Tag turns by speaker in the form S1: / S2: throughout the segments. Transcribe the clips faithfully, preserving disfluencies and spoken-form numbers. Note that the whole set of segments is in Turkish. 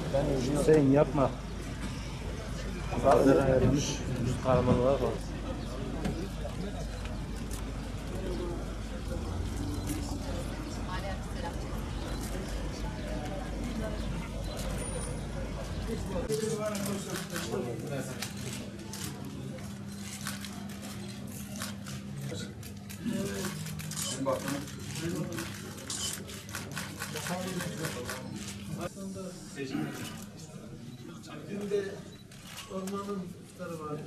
S1: Sen yapma. Zaten ayarlamış. Yüz kahramanı var.
S2: Günde ormanın muhtarı vardı.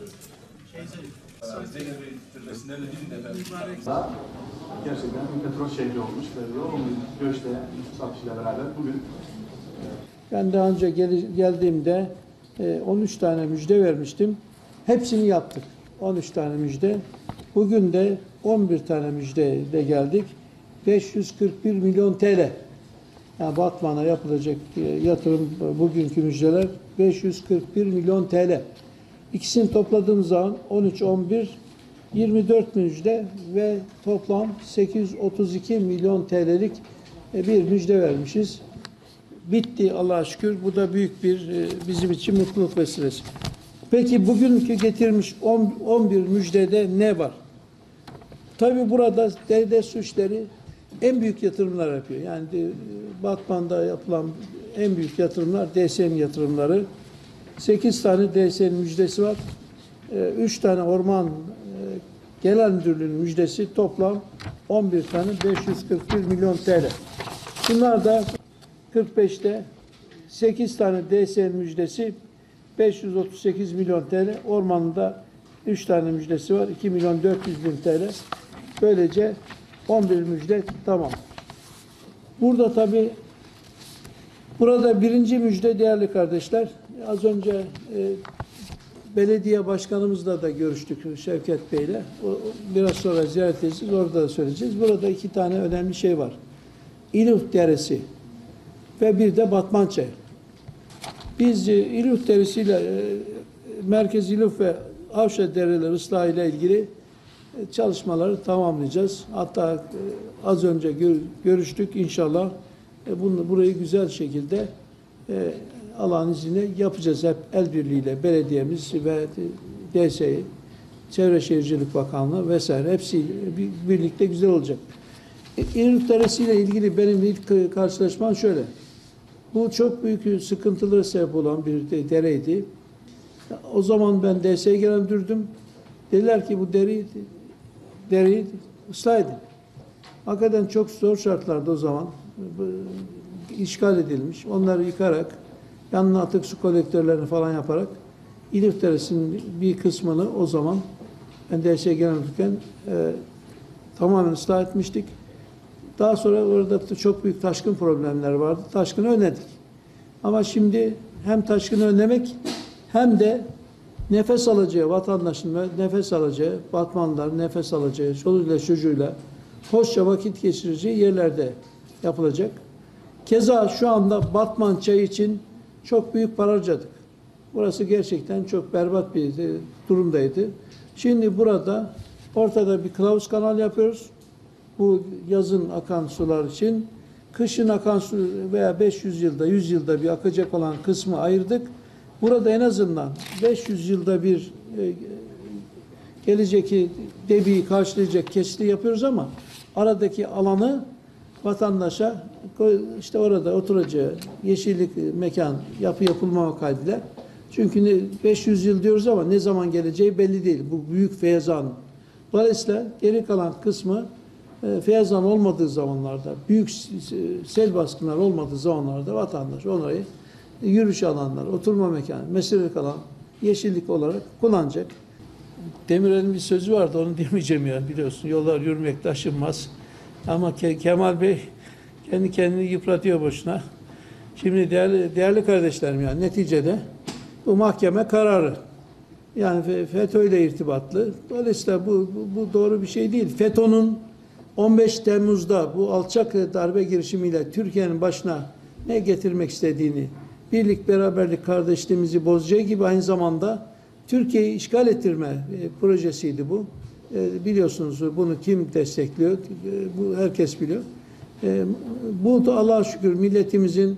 S3: Gerçekten bir petrol şehri olmuş ve yoğun bir göçle, nüfus artışıyla beraber bugün.
S2: Ben daha önce gel geldiğimde on üç tane müjde vermiştim. Hepsini yaptık. on üç tane müjde. Bugün de on bir tane müjdeyle geldik. beş yüz kırk bir milyon T L. Yani Batman'a yapılacak yatırım bugünkü müjdeler beş yüz kırk bir milyon T L. İkisini topladığımız zaman on üç on bir yirmi dört müjde ve toplam sekiz yüz otuz iki milyon T L'lik bir müjde vermişiz. Bitti Allah'a şükür. Bu da büyük bir bizim için mutluluk vesilesi. Peki bugünkü getirmiş on bir müjdede ne var? Tabii burada devlet su işleri en büyük yatırımlar yapıyor. Yani Batman'da yapılan en büyük yatırımlar D S M yatırımları. sekiz tane D S M müjdesi var. üç tane orman genel müdürlüğünün müjdesi, toplam on bir tane beş yüz kırk bir milyon T L. Bunlar da kırk beşte sekiz tane D S M müjdesi beş yüz otuz sekiz milyon T L. Ormanında üç tane müjdesi var. iki milyon dört yüz bin T L. Böylece on bir müjde tamam. Burada tabii burada birinci müjde değerli kardeşler. Az önce e, belediye başkanımızla da görüştük Şevket Bey'le. O, biraz sonra ziyaret edeceğiz. Orada da söyleyeceğiz. Burada iki tane önemli şey var. İluf Deresi ve bir de Batmançay. Biz e, İluf Deresi ile e, Merkez İluf ve Avşa Dereleri ıslahı ile ilgili e, çalışmaları tamamlayacağız. Hatta e, az önce gör, görüştük. İnşallah e, bunu, burayı güzel şekilde e, Allah'ın izniyle yapacağız. Hep el birliğiyle belediyemiz ve D S İ, Çevre Şehircilik Bakanlığı vesaire hepsi birlikte güzel olacak. İluf Deresi ile ilgili benim ilk karşılaşmam şöyle. Bu çok büyük sıkıntılara sebep olan bir dereydi. O zaman ben D S İ Genel Müdürdüm. Dediler ki bu deri, dereyi ıslah edin. Hakikaten çok zor şartlarda o zaman işgal edilmiş. Onları yıkarak, yanına atık su kolektörlerini falan yaparak İluf Deresi'nin bir kısmını o zaman ben D S İ Genel Müdürken e, tamamen ıslah etmiştik. Daha sonra orada çok büyük taşkın problemler vardı. Taşkını önledik. Ama şimdi hem taşkını önlemek hem de nefes alacağı, vatandaşın nefes alacağı, Batmanlılar nefes alacağı, çoluğuyla çocuğuyla hoşça vakit geçireceği yerlerde yapılacak. Keza şu anda Batman çayı için çok büyük para harcadık. Burası gerçekten çok berbat bir durumdaydı. Şimdi burada ortada bir kılavuz kanal yapıyoruz. Bu yazın akan sular için. Kışın akan su veya beş yüz yılda, yüz yılda bir akacak olan kısmı ayırdık. Burada en azından beş yüz yılda bir e, gelecekteki debiyi karşılayacak kesiti yapıyoruz ama aradaki alanı vatandaşa işte orada oturacağı yeşillik mekan yapı yapılmama kaydıyla. Çünkü beş yüz yıl diyoruz ama ne zaman geleceği belli değil. Bu büyük feyzan. Dolayısıyla geri kalan kısmı e, feyzan olmadığı zamanlarda, büyük sel baskınlar olmadığı zamanlarda vatandaş onları yürüyüş alanları, oturma mekanı, mesirlik alan, yeşillik olarak kullanacak. Demirel'in bir sözü vardı, onu demeyeceğim yani biliyorsun. Yollar yürümek taşınmaz. Ama Ke Kemal Bey kendi kendini yıpratıyor boşuna. Şimdi değerli, değerli kardeşlerim yani neticede bu mahkeme kararı. Yani FETÖ ile irtibatlı. Dolayısıyla bu, bu, bu doğru bir şey değil. FETÖ'nün on beş Temmuz'da bu alçak darbe girişimiyle Türkiye'nin başına ne getirmek istediğini, birlik, beraberlik, kardeşliğimizi bozacağı gibi aynı zamanda Türkiye'yi işgal ettirme e, projesiydi bu. E, biliyorsunuz bunu kim destekliyor? E, bu herkes biliyor. E, bu da Allah'a şükür milletimizin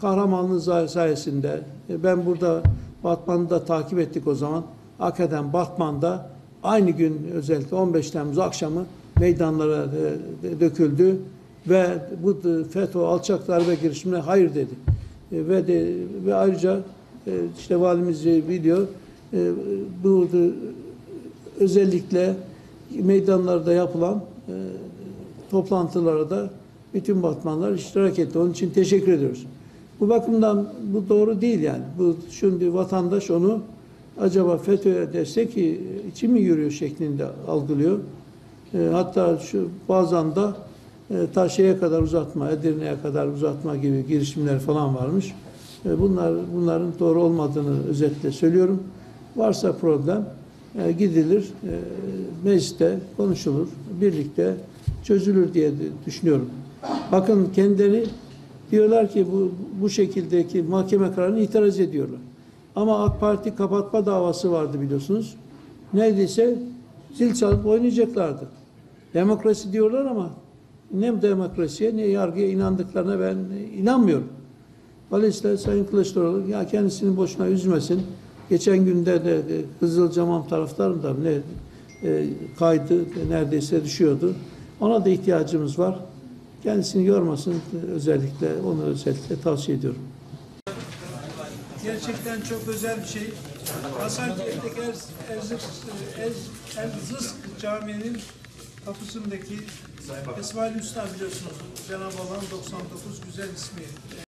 S2: kahramanlığı sayesinde e, ben burada Batman'ı da takip ettik o zaman. Hakikaten Batman'da aynı gün özellikle on beş Temmuz akşamı meydanlara e, döküldü ve bu FETÖ alçak darbe girişimine hayır dedi. E, ve de ve ayrıca e, işte valimiz biliyor e, bu e, özellikle meydanlarda yapılan e, toplantılara da bütün Batmanlar iştirak etti. Onun için teşekkür ediyoruz. Bu bakımdan bu doğru değil yani. Bu şimdi vatandaş onu acaba FETÖ'ye destek için mi yürüyor şeklinde algılıyor. E, hatta şu bazen de e, ta şeye kadar uzatma, Edirne'ye kadar uzatma gibi girişimler falan varmış. E, bunlar bunların doğru olmadığını özetle söylüyorum. Varsa problem e, gidilir, e, mecliste konuşulur, birlikte çözülür diye düşünüyorum. Bakın kendileri diyorlar ki bu bu şekildeki mahkeme kararını itiraz ediyorlar. Ama AK Parti kapatma davası vardı biliyorsunuz. Neredeyse zil çalıp oynayacaklardı. Demokrasi diyorlar ama ne demokrasiye ne yargıya inandıklarına ben inanmıyorum. Dolayısıyla Sayın Kılıçdaroğlu ya kendisini boşuna üzmesin. Geçen günde de Kızılcamam taraftarında ne e, kaydı neredeyse düşüyordu. Ona da ihtiyacımız var. Kendisini yormasın, özellikle onu özellikle tavsiye ediyorum.
S4: Gerçekten çok özel bir şey. Hasankeyf'teki Ez, Ez, Ez, Ez Camii'nin kapısındaki Esma-ül Hüsna biliyorsunuz. Cenab-ı Allah'ın doksan dokuz güzel ismi.